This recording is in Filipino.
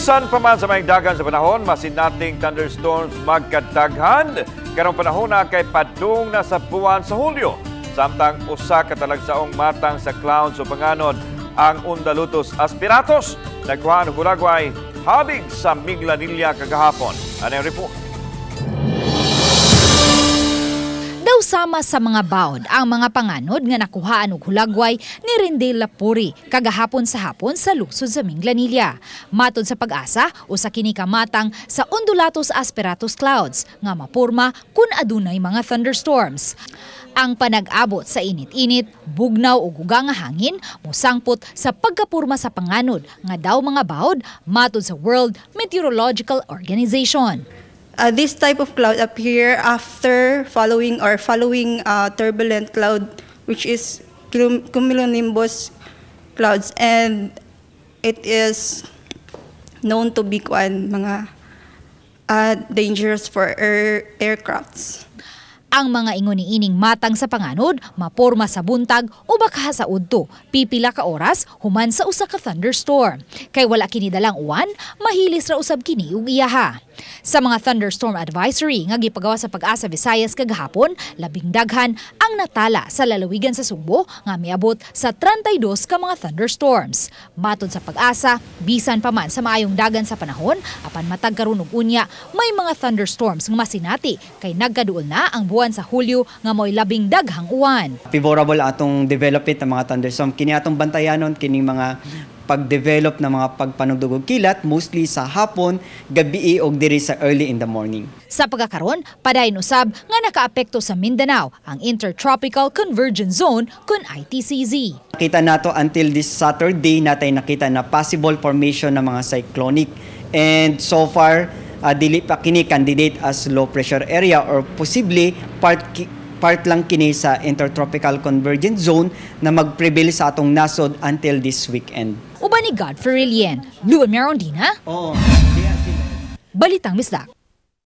Bisan pa man sa may dagan sa panahon, masin nating thunderstorms magkadaghan. Karong panahon na kay padung na sa buwan sa Hulyo. Samtang usa ka talagsaong matang sa clouds o panganod ang Undalutus aspiratus. Nagkuhan og hulagway habig sa Minglanilla kagahapon. Ano yung report? Daw sama sa mga baod ang mga panganod nga nakuhaan og hulagway ni Rendel Lapuri kagahapon sa hapon sa lungsod sa Minglanilla. Matod sa Pag-asa, usa kini ka matang sa Undulatus aspiratus clouds nga mapurma kun adunay mga thunderstorms. Ang panag-abot sa init-init, bugnaw o gugang nga hangin musangpot sa pagkapurma sa panganod nga daw mga baod matod sa World Meteorological Organization. This type of cloud appear after following turbulent cloud, which is cumulonimbus clouds, and it is known to be mga dangerous for aircrafts. Ang mga ingon niining matang sa panganod, maporma sa buntag o baka sa udto, pipila ka oras human sa usa ka thunderstorm. Kay wala kini dalang uwan, mahilis ra usab kini ug iyaha. Sa mga thunderstorm advisory nga gipagawa sa Pag-asa Visayas kagahapon, labing daghan ang natala sa lalawigan sa Subo nga miabot sa 32 ka mga thunderstorms. Matod sa Pag-asa, bisan pa man sa maayong dagan sa panahon, apan matag karon og unya, may mga thunderstorms nga masinati kay nagkaduol na ang buwan sa Hulyo nga mo'y labing daghang uwan. Favorable atong development ng mga thunderstorm. Kini atong bantayanon kining mga pag-develop ng mga pagpanugdugog kilat mostly sa hapon, gabi o diri sa early in the morning. Sa pagkakaron, padayon usab nga nakaapekto sa Mindanao ang Intertropical Convergence Zone kun ITCZ. Kita nato until this Saturday natay nakita na possible formation ng mga cyclonic, and so far dili pa kini candidate as low pressure area or possibly part lang kini sa Intertropical Convergence Zone na mag-prevail sa atong nasod until this weekend. Uban ni Godfrey Rilien, Luan Merondina, Oo. Balitang Misdak.